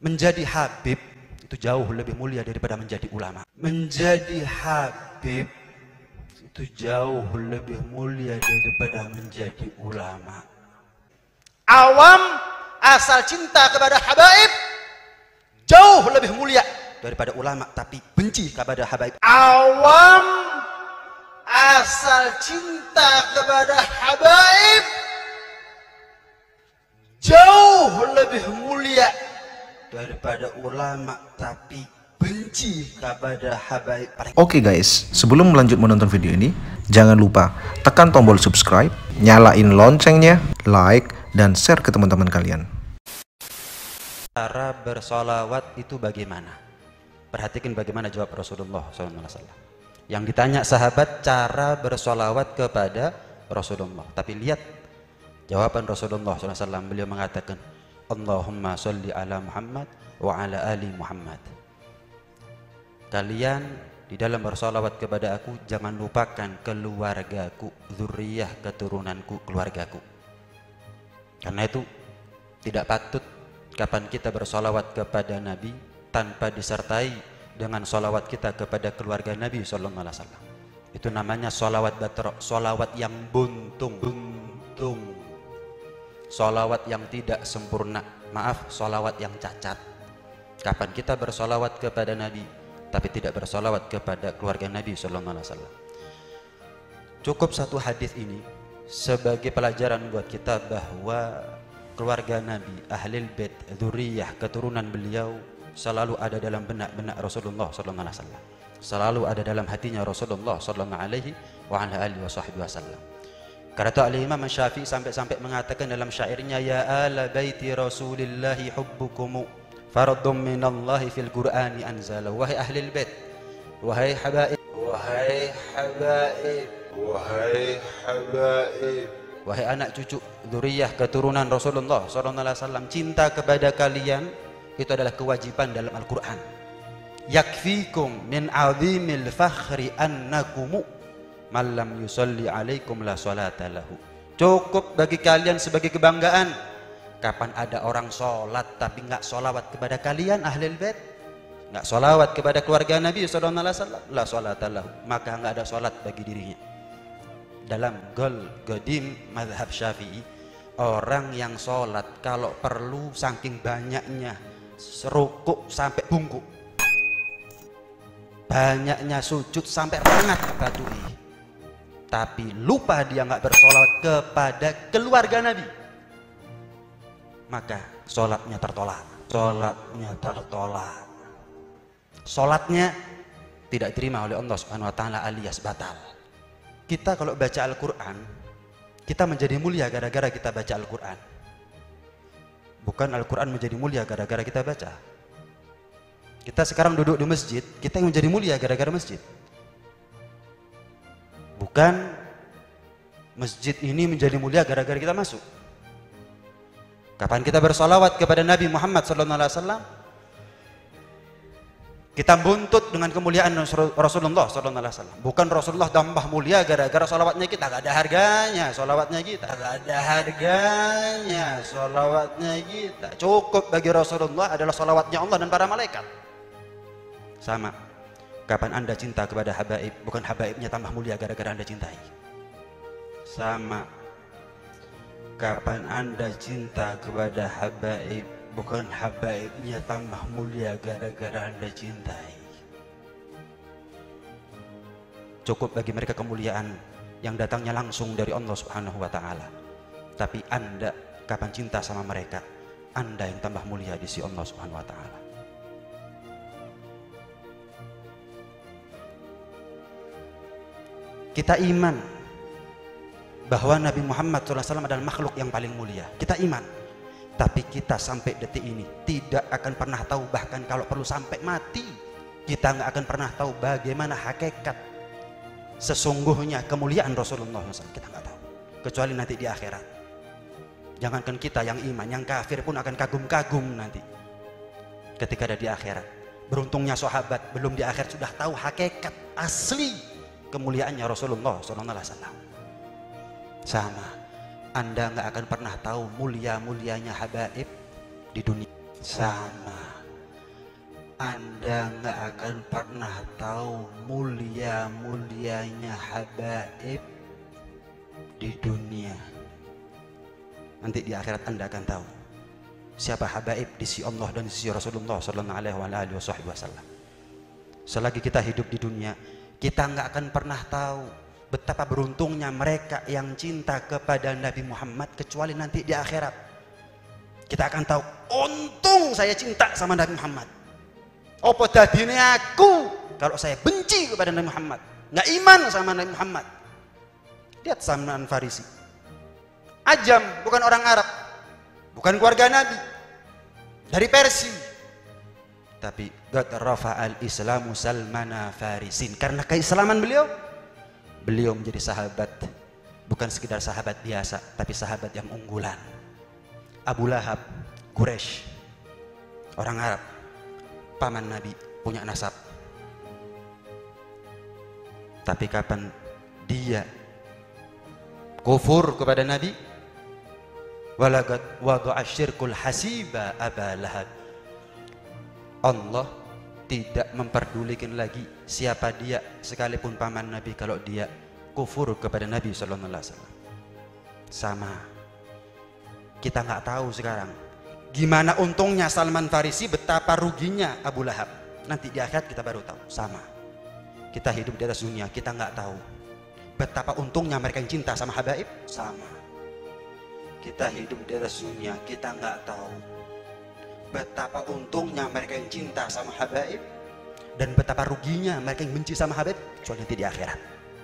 Menjadi habib itu jauh lebih mulia daripada menjadi ulama. Menjadi habib itu jauh lebih mulia daripada menjadi ulama. Awam asal cinta kepada habaib jauh lebih mulia daripada ulama, tapi benci kepada habaib. Awam asal cinta kepada habaib jauh lebih mulia daripada ulama, tapi benci kepada habaib. Oke guys, sebelum lanjut menonton video ini, jangan lupa tekan tombol subscribe, nyalain loncengnya, like, dan share ke teman-teman kalian. Cara bersolawat itu bagaimana? Perhatikan bagaimana jawab Rasulullah SAW. Yang ditanya sahabat cara bersolawat kepada Rasulullah. Tapi lihat jawaban Rasulullah SAW. Beliau mengatakan, Allahumma sholli ala Muhammad wa ala ali Muhammad. Kalian di dalam bersolawat kepada aku jangan lupakan keluargaku, zuriyah keturunanku, keluargaku. Karena itu tidak patut kapan kita bersolawat kepada Nabi tanpa disertai dengan solawat kita kepada keluarga Nabi SAW. Itu namanya solawat batrok, solawat yang buntung, solawat yang tidak sempurna, maaf, solawat yang cacat. Kapan kita bersolawat kepada Nabi tapi tidak bersolawat kepada keluarga Nabi SAW. Cukup satu hadis ini sebagai pelajaran buat kita bahwa keluarga Nabi, ahlul bait, dzurriyyah, keturunan beliau selalu ada dalam benak-benak Rasulullah SAW. Selalu ada dalam hatinya Rasulullah SAW. Karena itu Al-Imam Syafi'i sampai mengatakan dalam syairnya, ya ala baiti Rasulillahi hubbukumu fardun minallahi fil Qur'ani anzala. Wahai ahlul bait, wahai habaib, wahai habaib, wahai habaib, wahai anak cucu dzurriyyah keturunan Rasulullah SAW, cinta kepada kalian itu adalah kewajiban dalam Al-Quran. Yakfikum min azimil fakhri annakumu man lam yusalli alaikum la salata lahu. Cukup bagi kalian sebagai kebanggaan kapan ada orang sholat tapi nggak sholawat kepada kalian ahlul bait, nggak sholawat kepada keluarga Nabi SAW, la salata lahu, maka nggak ada sholat bagi dirinya. Dalam Godim mazhab Syafi'i, orang yang sholat kalau perlu saking banyaknya serukuk sampai bungkuk, banyaknya sujud sampai rengat batui, tapi lupa dia nggak bersolawat kepada keluarga Nabi, maka sholatnya tertolak. Sholatnya tertolak. Sholatnya tidak diterima oleh Allah Subhanahu Wa Taala alias batal. Kita kalau baca Al-Quran, kita menjadi mulia gara-gara kita baca Al-Quran. Bukan Al-Quran menjadi mulia gara-gara kita baca. Kita sekarang duduk di masjid, kita yang menjadi mulia gara-gara masjid. Bukan masjid ini menjadi mulia gara-gara kita masuk. Kapan kita bersolawat kepada Nabi Muhammad SAW, kita buntut dengan kemuliaan Rasulullah SAW. Bukan Rasulullah tambah mulia gara-gara solawatnya kita. Gak ada harganya solawatnya kita. Gak ada harganya solawatnya kita. Cukup bagi Rasulullah adalah solawatnya Allah dan para malaikat. Sama. Kapan Anda cinta kepada habaib, bukan habaibnya tambah mulia gara-gara Anda cintai. Sama. Kapan Anda cinta kepada habaib, bukan habaibnya tambah mulia gara-gara Anda cintai. Cukup bagi mereka kemuliaan yang datangnya langsung dari Allah Subhanahu Wa Taala. Tapi Anda kapan cinta sama mereka, Anda yang tambah mulia di sisi Allah Subhanahu Wa Taala. Kita iman bahwa Nabi Muhammad SAW adalah makhluk yang paling mulia. Kita iman. Tapi kita sampai detik ini tidak akan pernah tahu, bahkan kalau perlu sampai mati kita nggak akan pernah tahu bagaimana hakikat sesungguhnya kemuliaan Rasulullah SAW. Kita nggak tahu kecuali nanti di akhirat. Jangankan kita yang iman, yang kafir pun akan kagum-kagum nanti ketika ada di akhirat. Beruntungnya sahabat belum di akhirat sudah tahu hakikat asli kemuliaannya Rasulullah SAW. Sama, Anda nggak akan pernah tahu mulia-mulianya habaib di dunia. Sama. Anda nggak akan pernah tahu mulia-mulianya habaib di dunia. Nanti di akhirat Anda akan tahu siapa habaib di sisi Allah dan di sisi Rasulullah sallallahu alaihi wasallam. Selagi kita hidup di dunia, kita nggak akan pernah tahu betapa beruntungnya mereka yang cinta kepada Nabi Muhammad, kecuali nanti di akhirat kita akan tahu, untung saya cinta sama Nabi Muhammad. Apa dadine aku kalau saya benci kepada Nabi Muhammad, nggak iman sama Nabi Muhammad. Lihat Salman Farisi, Ajam, bukan orang Arab, bukan keluarga Nabi, dari Persia, tapi qad rafa'al Islamu Salmana Farisin. Karena keislaman beliau menjadi sahabat, bukan sekedar sahabat biasa, tapi sahabat yang unggulan. Abu Lahab, Quraisy, orang Arab, paman Nabi, punya nasab. Tapi kapan dia kufur kepada Nabi, walaqad wada'a syirkul hasiba Aba Lahab. Allah tidak memperdulikan lagi siapa dia, sekalipun paman Nabi, kalau dia kufur kepada Nabi sallallahu alaihi wasallam. Sama, kita nggak tahu sekarang gimana untungnya Salman Farisi, betapa ruginya Abu Lahab. Nanti di akhirat kita baru tahu. Sama, kita hidup di atas dunia, kita nggak tahu betapa untungnya mereka yang cinta sama habaib. Sama, kita hidup di atas dunia, kita nggak tahu betapa untungnya mereka yang cinta sama habaib dan betapa ruginya mereka yang benci sama habaib, kecuali nanti di akhirat.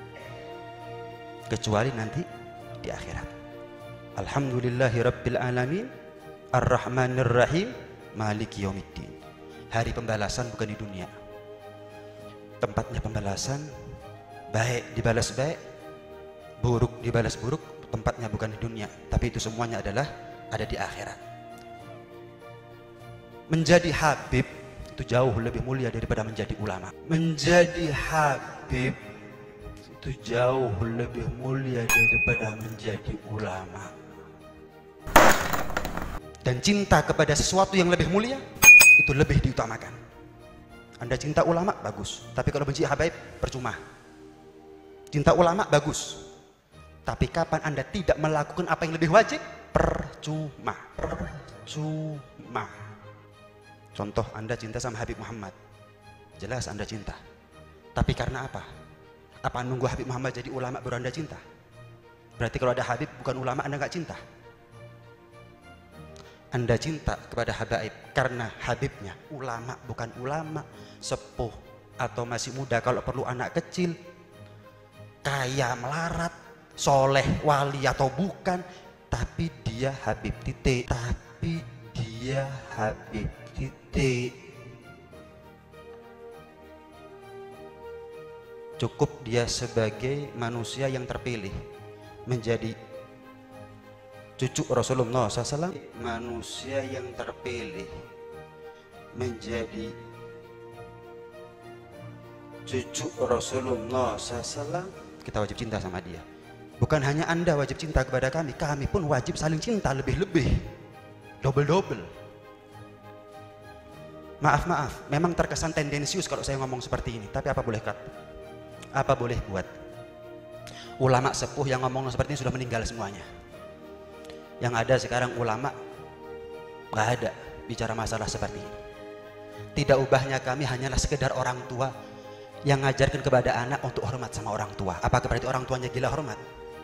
Kecuali nanti di akhirat. Alhamdulillahi Rabbil Alamin Ar-Rahmanir Rahim Maliki Yaumiddin. Hari pembalasan bukan di dunia. Tempatnya pembalasan, baik dibalas baik, buruk dibalas buruk. Tempatnya bukan di dunia, tapi itu semuanya adalah ada di akhirat. Menjadi habib itu jauh lebih mulia daripada menjadi ulama. Menjadi habib itu jauh lebih mulia daripada menjadi ulama. Dan cinta kepada sesuatu yang lebih mulia itu lebih diutamakan. Anda cinta ulama, bagus, tapi kalau benci habaib, percuma. Cinta ulama bagus, tapi kapan Anda tidak melakukan apa yang lebih wajib, percuma. Percuma. Contoh, Anda cinta sama Habib Muhammad, jelas Anda cinta, tapi karena apa? Apa nunggu Habib Muhammad jadi ulama baru Anda cinta? Berarti kalau ada Habib bukan ulama, Anda nggak cinta. Anda cinta kepada habaib karena Habibnya ulama, bukan ulama, sepuh atau masih muda, kalau perlu anak kecil, kaya melarat, soleh, wali atau bukan, tapi dia Habib titik. Tapi dia Habib titik. Cukup dia sebagai manusia yang terpilih menjadi cucu Rasulullah SAW, manusia yang terpilih menjadi cucu Rasulullah SAW, kita wajib cinta sama dia. Bukan hanya Anda wajib cinta kepada kami, kami pun wajib saling cinta lebih-lebih, double-double. Maaf, memang terkesan tendensius kalau saya ngomong seperti ini, tapi apa boleh kata? Apa boleh buat? Ulama sepuh yang ngomong seperti ini sudah meninggal semuanya. Yang ada sekarang ulama nggak ada bicara masalah seperti ini. Tidak ubahnya kami hanyalah sekedar orang tua yang ngajarkan kepada anak untuk hormat sama orang tua. Apakah berarti orang tuanya gila hormat?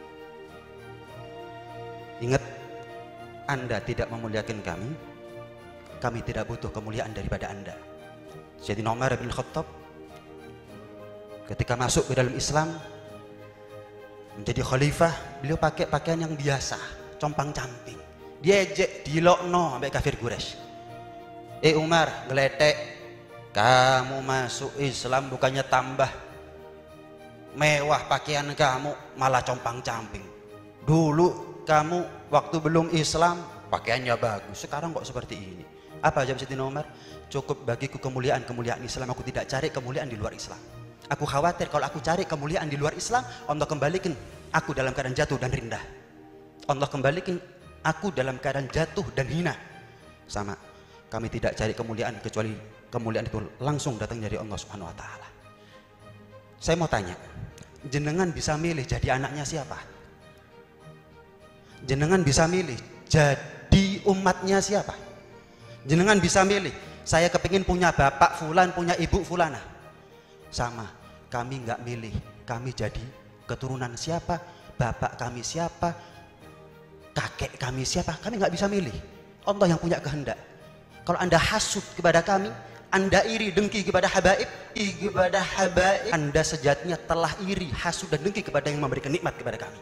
Ingat, Anda tidak memuliakan kami tidak butuh kemuliaan daripada Anda. Jadi Umar bin Khattab ketika masuk ke dalam Islam menjadi khalifah, beliau pakai pakaian yang biasa, compang-camping, diejek, dilokno sampai kafir Quraisy. Umar, ngeletek, kamu masuk Islam bukannya tambah mewah pakaian kamu, malah compang-camping. Dulu kamu waktu belum Islam pakaiannya bagus, sekarang kok seperti ini? Apa jawab Sayyidina Umar? Cukup bagiku kemuliaan Islam, aku tidak cari kemuliaan di luar Islam. Aku khawatir kalau aku cari kemuliaan di luar Islam, Allah kembalikan aku dalam keadaan jatuh dan rendah. Allah kembalikan aku dalam keadaan jatuh dan hina. Sama, Kami tidak cari kemuliaan kecuali kemuliaan itu langsung datang dari Allah Subhanahu wa taala. Saya mau tanya, jenengan bisa milih jadi anaknya siapa? Jenengan bisa milih jadi umatnya siapa? Jenengan bisa milih, saya kepingin punya bapak fulan, punya ibu fulana. Sama, kami nggak milih, kami jadi keturunan siapa, bapak kami siapa, kakek kami siapa, kami nggak bisa milih. Allah yang punya kehendak. Kalau Anda hasud kepada kami, Anda iri dengki kepada habaib, Anda sejatinya telah iri, hasud dan dengki kepada yang memberikan nikmat kepada kami.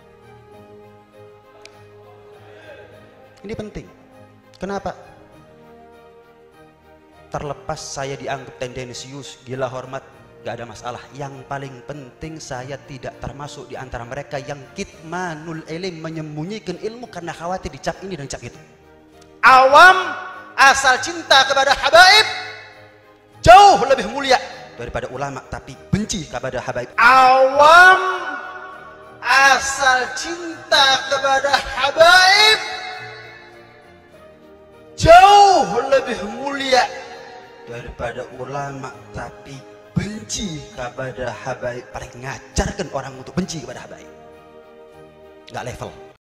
Ini penting. Kenapa? Terlepas saya dianggap tendensius, gila hormat, gak ada masalah. Yang paling penting saya tidak termasuk di antara mereka yang kitmanul ilm, menyembunyikan ilmu karena khawatir dicap ini dan dicap itu. Awam asal cinta kepada habaib jauh lebih mulia daripada ulama tapi benci kepada habaib. Awam asal cinta kepada habaib jauh lebih mulia daripada ulama tapi benci kepada habaib. Paling ngajarkan orang untuk benci kepada habaib, nggak level.